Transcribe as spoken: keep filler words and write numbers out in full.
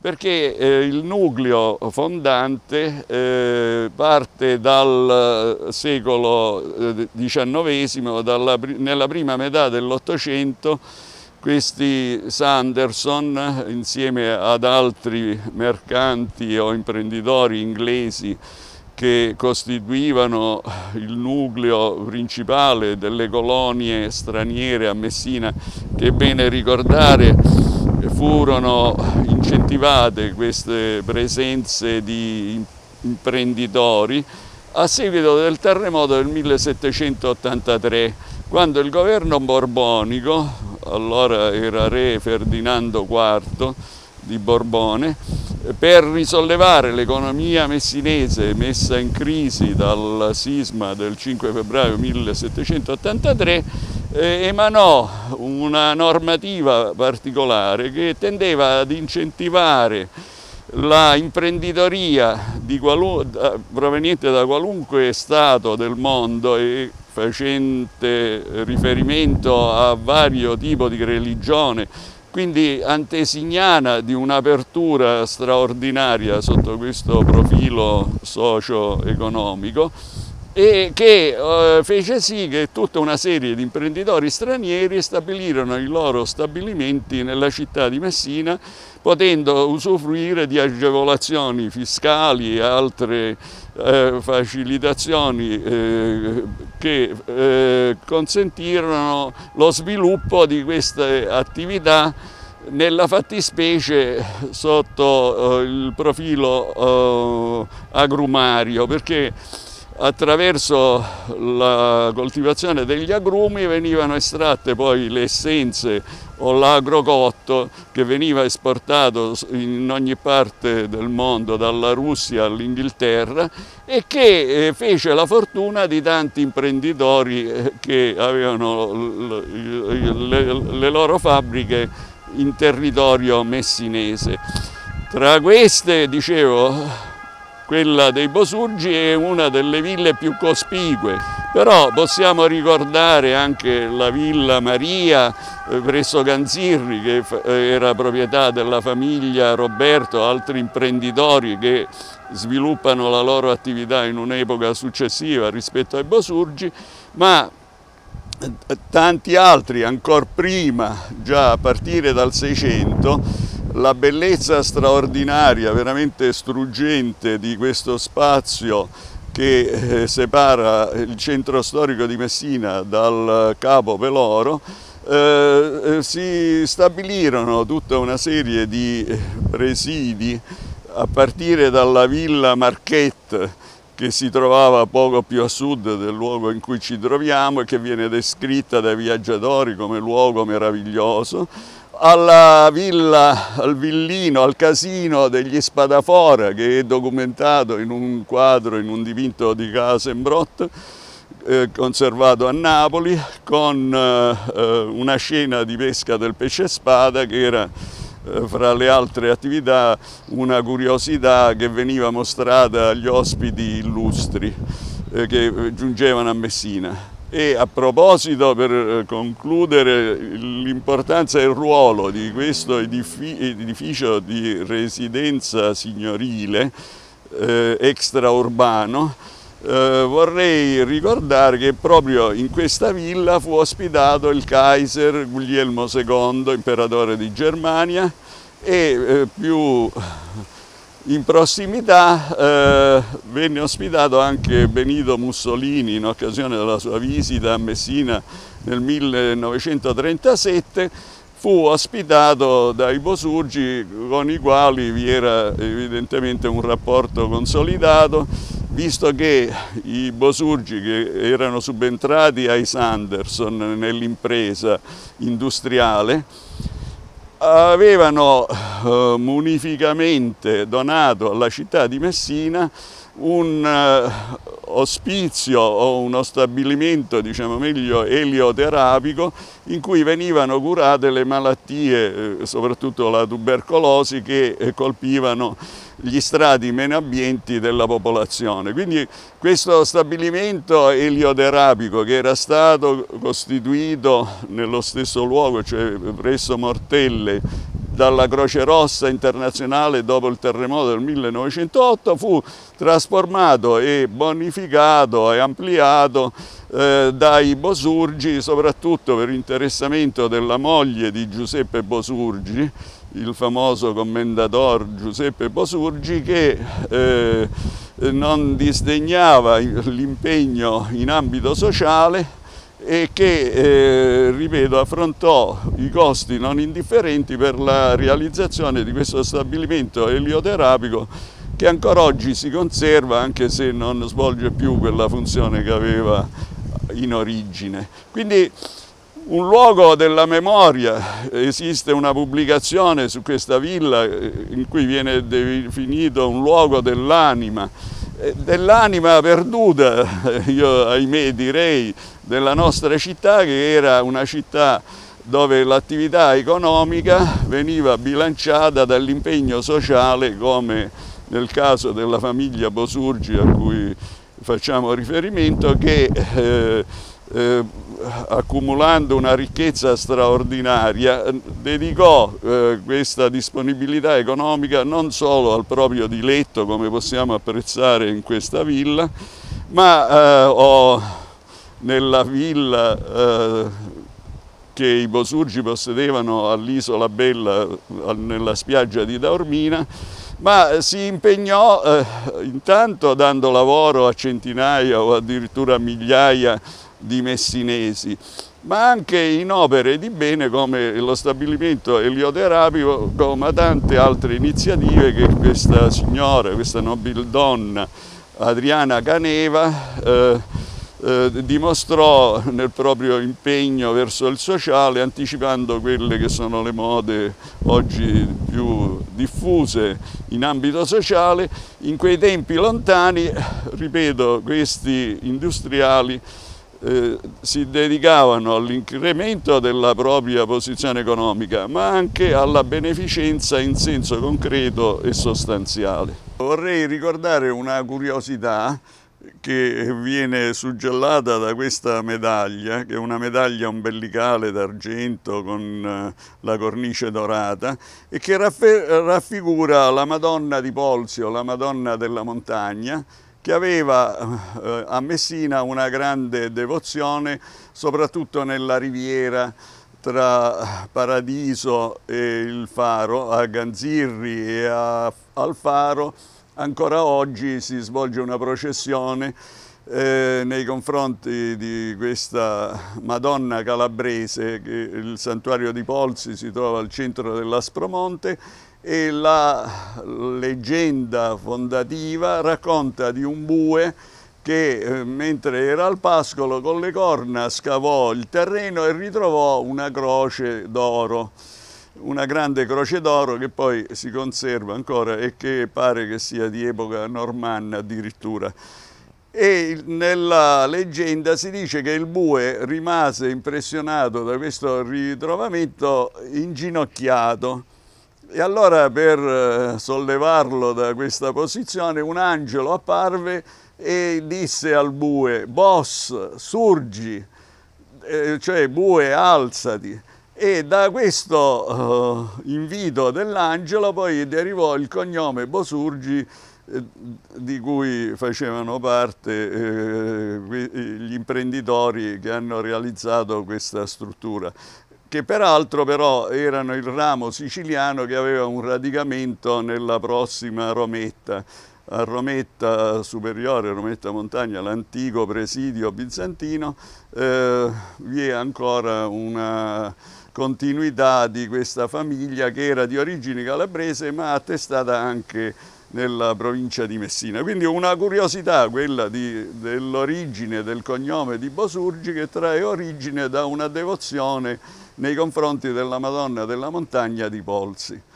perché eh, il nucleo fondante eh, parte dal secolo diciannovesimo, dalla, nella prima metà dell'Ottocento. Questi Sanderson, insieme ad altri mercanti o imprenditori inglesi che costituivano il nucleo principale delle colonie straniere a Messina, che è bene ricordare furono incentivate queste presenze di imprenditori a seguito del terremoto del millesettecentottantatré, quando il governo borbonico, allora era re Ferdinando quarto di Borbone, per risollevare l'economia messinese messa in crisi dal sisma del cinque febbraio millesettecentottantatré, eh, emanò una normativa particolare che tendeva ad incentivare la imprenditoria di proveniente da qualunque stato del mondo e facente riferimento a vario tipo di religione, quindi antesignana di un'apertura straordinaria sotto questo profilo socio-economico, e che eh, fece sì che tutta una serie di imprenditori stranieri stabilirono i loro stabilimenti nella città di Messina, potendo usufruire di agevolazioni fiscali e altre eh, facilitazioni eh, che eh, consentirono lo sviluppo di queste attività, nella fattispecie sotto eh, il profilo eh, agrumario, perché attraverso la coltivazione degli agrumi venivano estratte poi le essenze o l'agrocotto che veniva esportato in ogni parte del mondo, dalla Russia all'Inghilterra, e che fece la fortuna di tanti imprenditori che avevano le loro fabbriche in territorio messinese. Tra queste, dicevo, quella dei Bosurgi è una delle ville più cospicue, però possiamo ricordare anche la Villa Maria presso Ganzirri, che era proprietà della famiglia Roberto, altri imprenditori che sviluppano la loro attività in un'epoca successiva rispetto ai Bosurgi, ma tanti altri ancora prima, già a partire dal Seicento. La bellezza straordinaria, veramente struggente di questo spazio che eh, separa il centro storico di Messina dal Capo Peloro, eh, si stabilirono tutta una serie di presidi a partire dalla Villa Marquette, che si trovava poco più a sud del luogo in cui ci troviamo e che viene descritta dai viaggiatori come luogo meraviglioso, alla villa, al villino, al casino degli Spadafora, che è documentato in un quadro, in un dipinto di Casembrot, eh, conservato a Napoli, con eh, una scena di pesca del pesce spada che era, eh, fra le altre attività, una curiosità che veniva mostrata agli ospiti illustri eh, che giungevano a Messina. E a proposito, per concludere, l'importanza e il ruolo di questo edificio di residenza signorile eh, extraurbano, eh, vorrei ricordare che proprio in questa villa fu ospitato il Kaiser Guglielmo secondo, imperatore di Germania, e eh, più in prossimità eh, venne ospitato anche Benito Mussolini in occasione della sua visita a Messina nel millenovecentotrentasette. Fu ospitato dai Bosurgi, con i quali vi era evidentemente un rapporto consolidato, visto che i Bosurgi, che erano subentrati ai Sanderson nell'impresa industriale, avevano eh, munificamente donato alla città di Messina un eh, ospizio o uno stabilimento, diciamo meglio, elioterapico, in cui venivano curate le malattie, eh, soprattutto la tubercolosi, che eh, colpivano gli strati meno abbienti della popolazione. Quindi questo stabilimento elioterapico, che era stato costituito nello stesso luogo, cioè presso Mortelle, dalla Croce Rossa internazionale dopo il terremoto del millenovecentootto, fu trasformato e bonificato e ampliato eh, dai Bosurgi, soprattutto per interessamento della moglie di Giuseppe Bosurgi, il famoso commendator Giuseppe Bosurgi, che eh, non disdegnava l'impegno in ambito sociale e che, eh, ripeto, affrontò i costi non indifferenti per la realizzazione di questo stabilimento elioterapico che ancora oggi si conserva, anche se non svolge più quella funzione che aveva in origine. Quindi un luogo della memoria, esiste una pubblicazione su questa villa in cui viene definito un luogo dell'anima, dell'anima perduta, io ahimè direi, della nostra città, che era una città dove l'attività economica veniva bilanciata dall'impegno sociale, come nel caso della famiglia Bosurgi a cui facciamo riferimento, che eh, eh, accumulando una ricchezza straordinaria dedicò eh, questa disponibilità economica non solo al proprio diletto, come possiamo apprezzare in questa villa, ma eh, ho nella villa eh, che i Bosurgi possedevano all'Isola Bella, nella spiaggia di Taormina, ma si impegnò eh, intanto dando lavoro a centinaia o addirittura a migliaia di messinesi, ma anche in opere di bene come lo stabilimento elioterapico, come tante altre iniziative che questa signora, questa nobildonna Adriana Caneva eh, eh, dimostrò nel proprio impegno verso il sociale, anticipando quelle che sono le mode oggi più diffuse in ambito sociale. In quei tempi lontani, ripeto, questi industriali Eh, si dedicavano all'incremento della propria posizione economica, ma anche alla beneficenza in senso concreto e sostanziale. Vorrei ricordare una curiosità che viene suggellata da questa medaglia, che è una medaglia ombelicale d'argento con la cornice dorata e che raffigura la Madonna di Polsio, la Madonna della Montagna, che aveva eh, a Messina una grande devozione, soprattutto nella riviera tra Paradiso e il Faro, a Ganzirri e a, al Faro. Ancora oggi si svolge una processione eh, nei confronti di questa Madonna calabrese, che il santuario di Polsi si trova al centro dell'Aspromonte, e la leggenda fondativa racconta di un bue che eh, mentre era al pascolo con le corna scavò il terreno e ritrovò una croce d'oro, una grande croce d'oro che poi si conserva ancora e che pare che sia di epoca normanna addirittura. E nella leggenda si dice che il bue rimase impressionato da questo ritrovamento inginocchiato. E allora, per sollevarlo da questa posizione, un angelo apparve e disse al bue: "Boss, surgi", eh, cioè bue, alzati. E da questo uh, invito dell'angelo poi derivò il cognome Bosurgi, eh, di cui facevano parte eh, gli imprenditori che hanno realizzato questa struttura, che peraltro però erano il ramo siciliano che aveva un radicamento nella prossima Rometta. A Rometta Superiore, Rometta Montagna, l'antico presidio bizantino, eh, vi è ancora una continuità di questa famiglia che era di origini calabrese ma attestata anche nella provincia di Messina. Quindi una curiosità quella dell'origine del cognome di Bosurgi, che trae origine da una devozione nei confronti della Madonna della Montagna di Polsi.